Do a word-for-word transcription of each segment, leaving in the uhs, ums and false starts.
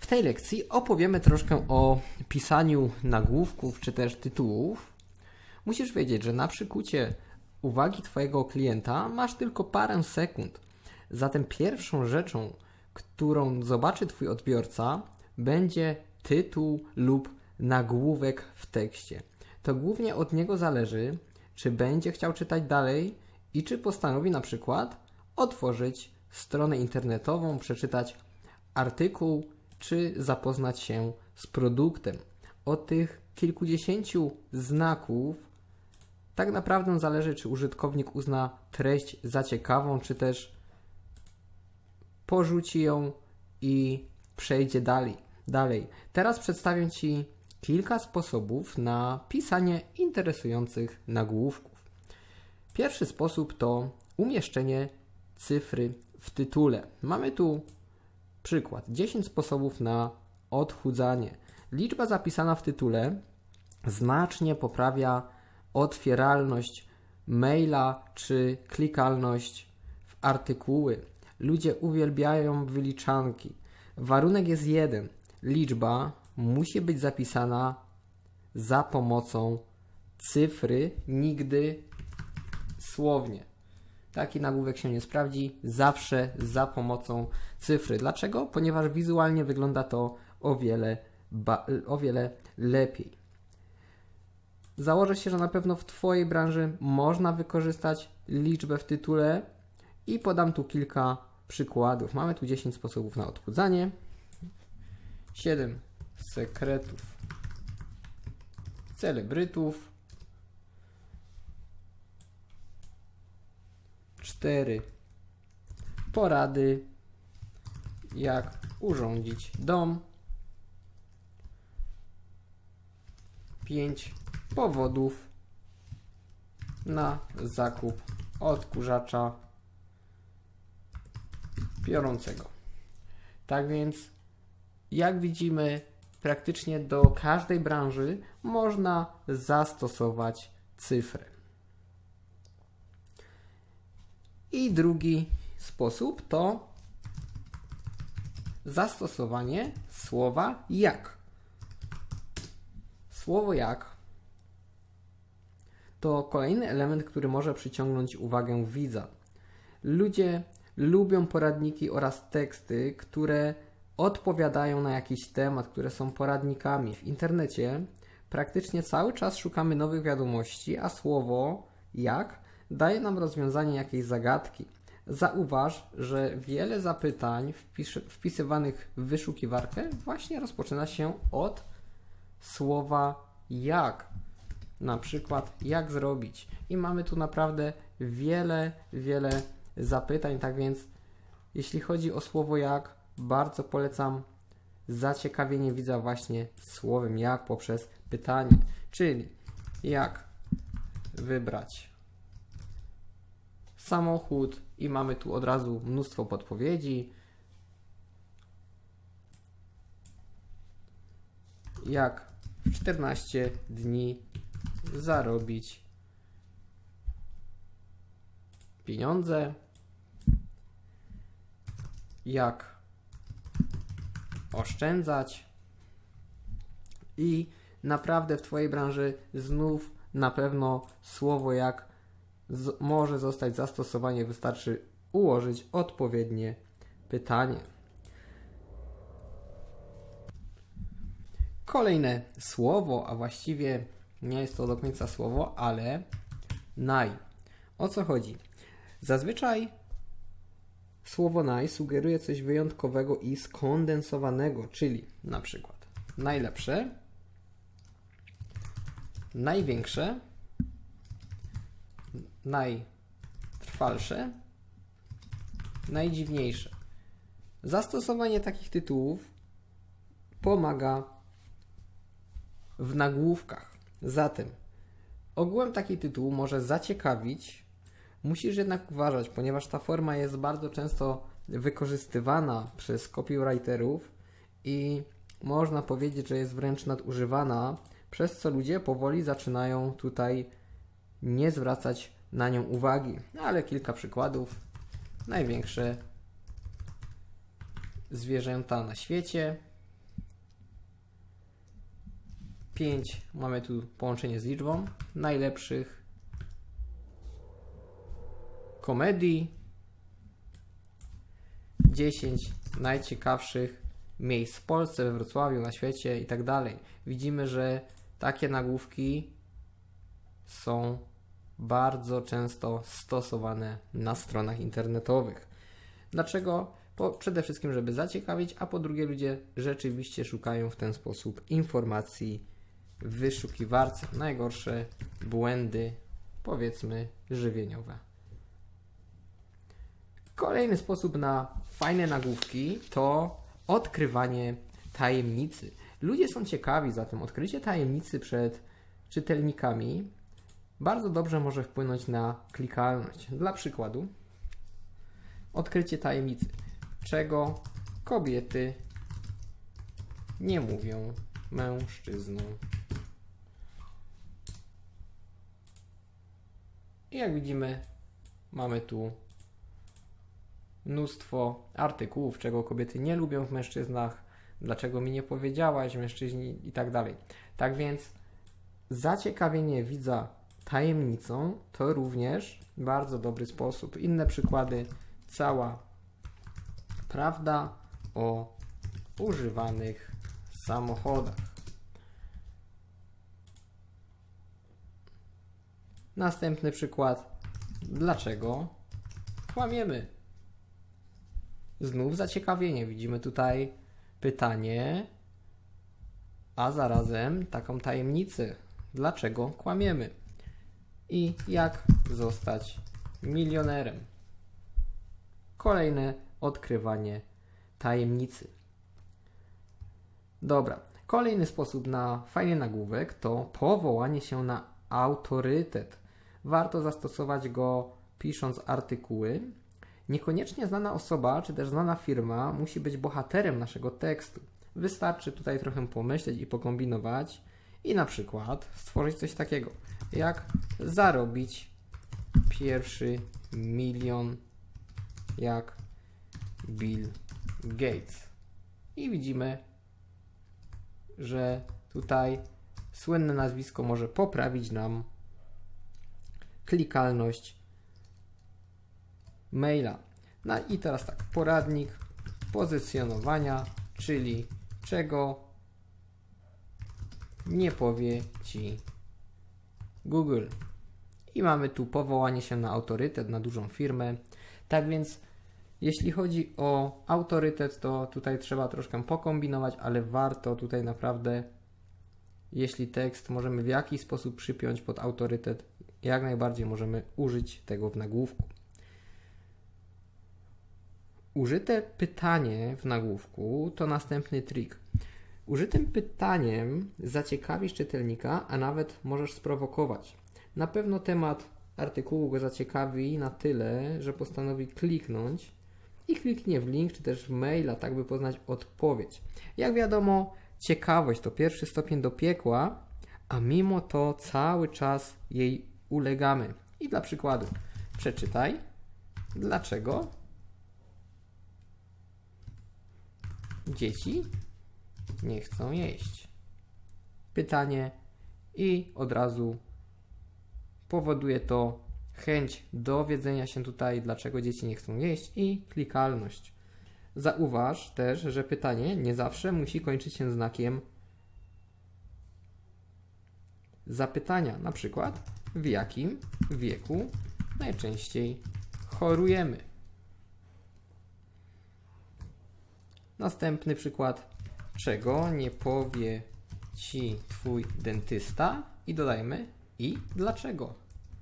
tej lekcji opowiemy troszkę o pisaniu nagłówków czy też tytułów. Musisz wiedzieć, że na przykucie uwagi Twojego klienta masz tylko parę sekund. Zatem pierwszą rzeczą, którą zobaczy Twój odbiorca, będzie tytuł lub nagłówek w tekście. To głównie od niego zależy, czy będzie chciał czytać dalej i czy postanowi na przykład otworzyć stronę internetową, przeczytać artykuł, czy zapoznać się z produktem. Od tych kilkudziesięciu znaków tak naprawdę zależy, czy użytkownik uzna treść za ciekawą, czy też porzuci ją i przejdzie dalej. dalej. Teraz przedstawię Ci kilka sposobów na pisanie interesujących nagłówków. Pierwszy sposób to umieszczenie cyfry w tytule. Mamy tu przykład. dziesięć sposobów na odchudzanie. Liczba zapisana w tytule znacznie poprawia otwieralność maila czy klikalność w artykuły. Ludzie uwielbiają wyliczanki. Warunek jest jeden. Liczba musi być zapisana za pomocą cyfry, nigdy słownie. Taki nagłówek się nie sprawdzi, zawsze za pomocą cyfry. Dlaczego? Ponieważ wizualnie wygląda to o wiele, o wiele lepiej. Założę się, że na pewno w Twojej branży można wykorzystać liczbę w tytule i podam tu kilka przykładów. Mamy tu dziesięć sposobów na odchudzanie, siedem sekretów celebrytów, cztery porady, jak urządzić dom, pięć powodów na zakup odkurzacza piorącego. Tak więc, jak widzimy, praktycznie do każdej branży można zastosować cyfrę. I drugi sposób to zastosowanie słowa jak. Słowo jak to kolejny element, który może przyciągnąć uwagę widza. Ludzie lubią poradniki oraz teksty, które odpowiadają na jakiś temat, które są poradnikami. W internecie praktycznie cały czas szukamy nowych wiadomości, a słowo jak daje nam rozwiązanie jakiejś zagadki. Zauważ, że wiele zapytań wpis- wpisywanych w wyszukiwarkę właśnie rozpoczyna się od słowa jak. Na przykład jak zrobić. I mamy tu naprawdę wiele, wiele zapytań. Tak więc jeśli chodzi o słowo jak, bardzo polecam zaciekawienie widza właśnie słowem jak poprzez pytanie. Czyli jak wybrać samochód i mamy tu od razu mnóstwo podpowiedzi. Jak w czternaście dni zarobić pieniądze. Jak oszczędzać. I naprawdę w Twojej branży znów na pewno słowo jak z- może zostać zastosowane, wystarczy ułożyć odpowiednie pytanie. Kolejne słowo, a właściwie nie jest to do końca słowo, ale naj. O co chodzi? Zazwyczaj słowo naj sugeruje coś wyjątkowego i skondensowanego, czyli na przykład najlepsze, największe, najtrwalsze, najdziwniejsze. Zastosowanie takich tytułów pomaga w nagłówkach. Zatem ogółem taki tytuł może zaciekawić. Musisz jednak uważać, ponieważ ta forma jest bardzo często wykorzystywana przez copywriterów i można powiedzieć, że jest wręcz nadużywana, przez co ludzie powoli zaczynają tutaj nie zwracać na nią uwagi. Ale kilka przykładów. Największe zwierzęta na świecie. pięć mamy tu połączenie z liczbą najlepszych komedii, dziesięć najciekawszych miejsc w Polsce, we Wrocławiu, na świecie i tak dalej. Widzimy, że takie nagłówki są bardzo często stosowane na stronach internetowych. Dlaczego? Po, przede wszystkim, żeby zaciekawić, a po drugie ludzie rzeczywiście szukają w ten sposób informacji w wyszukiwarce. Najgorsze błędy, powiedzmy, żywieniowe. Kolejny sposób na fajne nagłówki to odkrywanie tajemnicy. Ludzie są ciekawi, zatem odkrycie tajemnicy przed czytelnikami bardzo dobrze może wpłynąć na klikalność. Dla przykładu, odkrycie tajemnicy, czego kobiety nie mówią mężczyznom. I jak widzimy, mamy tu mnóstwo artykułów, czego kobiety nie lubią w mężczyznach, dlaczego mi nie powiedziałaś, mężczyźni i tak dalej. Tak więc zaciekawienie widza tajemnicą to również bardzo dobry sposób. Inne przykłady: cała prawda o używanych samochodach. Następny przykład: dlaczego kłamiemy? Znów zaciekawienie. Widzimy tutaj pytanie, a zarazem taką tajemnicę. Dlaczego kłamiemy? I jak zostać milionerem? Kolejne odkrywanie tajemnicy. Dobra. Kolejny sposób na fajny nagłówek to powołanie się na autorytet. Warto zastosować go pisząc artykuły. Niekoniecznie znana osoba, czy też znana firma musi być bohaterem naszego tekstu. Wystarczy tutaj trochę pomyśleć i pokombinować i na przykład stworzyć coś takiego, jak zarobić pierwszy milion jak Bill Gates. I widzimy, że tutaj słynne nazwisko może poprawić nam klikalność maila. No i teraz tak, poradnik pozycjonowania, czyli czego nie powie Ci Google. I mamy tu powołanie się na autorytet, na dużą firmę. Tak więc jeśli chodzi o autorytet, to tutaj trzeba troszkę pokombinować, ale warto tutaj naprawdę, jeśli tekst możemy w jakiś sposób przypiąć pod autorytet, jak najbardziej możemy użyć tego w nagłówku. Użyte pytanie w nagłówku to następny trik. Użytym pytaniem zaciekawisz czytelnika, a nawet możesz sprowokować. Na pewno temat artykułu go zaciekawi na tyle, że postanowi kliknąć i kliknie w link, czy też w maila, tak by poznać odpowiedź. Jak wiadomo, ciekawość to pierwszy stopień do piekła, a mimo to cały czas jej ulegamy. I dla przykładu, przeczytaj, dlaczego dzieci nie chcą jeść. Pytanie i od razu powoduje to chęć dowiedzenia się tutaj, dlaczego dzieci nie chcą jeść i klikalność. Zauważ też, że pytanie nie zawsze musi kończyć się znakiem zapytania. Na przykład, w jakim wieku najczęściej chorujemy? Następny przykład, czego nie powie Ci Twój dentysta? I dodajmy i dlaczego.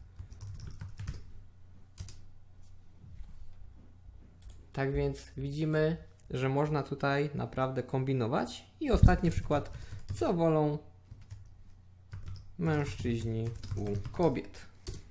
Tak więc widzimy, że można tutaj naprawdę kombinować. I ostatni przykład, co wolą mężczyźni u kobiet.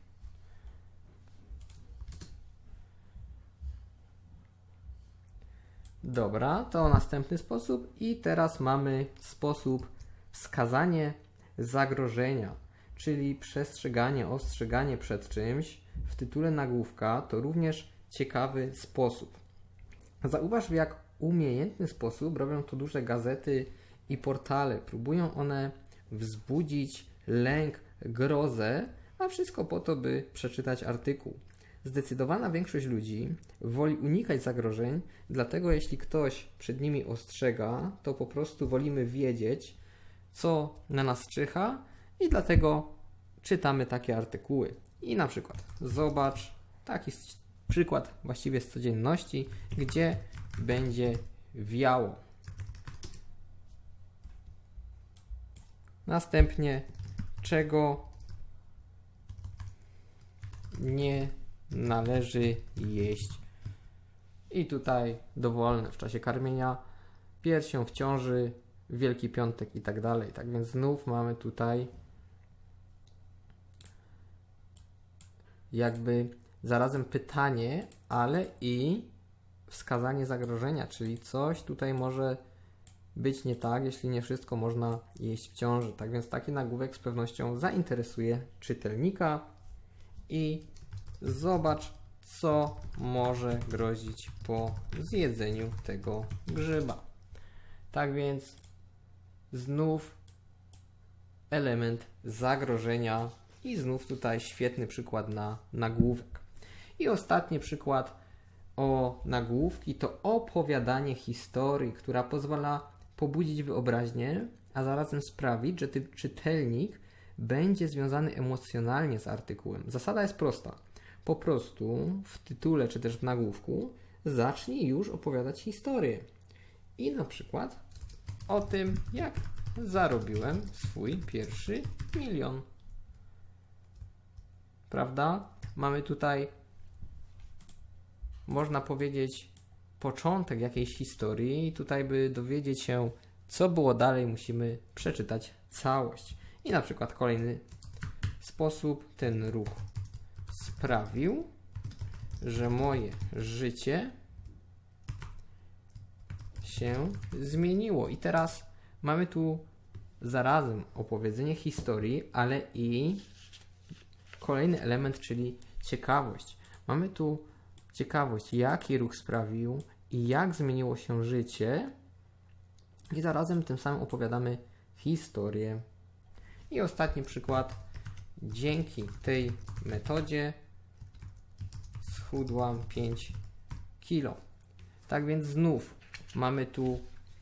Dobra, to następny sposób i teraz mamy sposób wskazanie zagrożenia, czyli przestrzeganie, ostrzeganie przed czymś w tytule nagłówka to również ciekawy sposób. Zauważ, w jak umiejętny sposób robią to duże gazety i portale. Próbują one wzbudzić lęk, grozę, a wszystko po to, by przeczytać artykuł. Zdecydowana większość ludzi woli unikać zagrożeń, dlatego jeśli ktoś przed nimi ostrzega, to po prostu wolimy wiedzieć, co na nas czyha i dlatego czytamy takie artykuły. I na przykład zobacz taki przykład właściwie z codzienności, gdzie będzie wiało. Następnie czego nie należy jeść. I tutaj dowolne w czasie karmienia, piersią w ciąży, Wielki Piątek i tak dalej. Tak więc znów mamy tutaj jakby zarazem pytanie, ale i wskazanie zagrożenia, czyli coś tutaj może być nie tak, jeśli nie wszystko można jeść w ciąży. Tak więc taki nagłówek z pewnością zainteresuje czytelnika i zobacz, co może grozić po zjedzeniu tego grzyba. Tak więc znów element zagrożenia i znów tutaj świetny przykład na nagłówek. I ostatni przykład o nagłówki to opowiadanie historii, która pozwala pobudzić wyobraźnię, a zarazem sprawić, że ty, czytelnik będzie związany emocjonalnie z artykułem. Zasada jest prosta. Po prostu w tytule czy też w nagłówku zacznij już opowiadać historię. I na przykład o tym, jak zarobiłem swój pierwszy milion. Prawda? Mamy tutaj, można powiedzieć, początek jakiejś historii i tutaj, by dowiedzieć się, co było dalej, musimy przeczytać całość. I na przykład kolejny sposób, ten ruch sprawił, że moje życie się zmieniło. I teraz mamy tu zarazem opowiedzenie historii, ale i kolejny element, czyli ciekawość. Mamy tu ciekawość, jaki ruch sprawił i jak zmieniło się życie i zarazem tym samym opowiadamy historię. I ostatni przykład. Dzięki tej metodzie schudłam pięć kilo. Tak więc znów mamy tu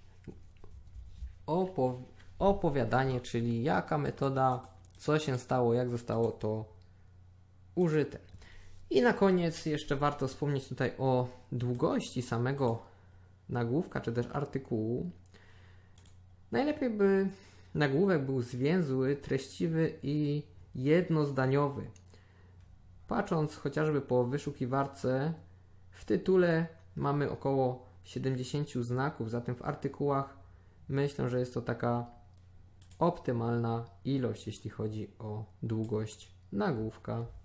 opow opowiadanie, czyli jaka metoda, co się stało, jak zostało to użyte. I na koniec jeszcze warto wspomnieć tutaj o długości samego nagłówka, czy też artykułu. Najlepiej by nagłówek był zwięzły, treściwy i jednozdaniowy. Patrząc chociażby po wyszukiwarce, w tytule mamy około siedemdziesiąt znaków, zatem w artykułach myślę, że jest to taka optymalna ilość, jeśli chodzi o długość nagłówka.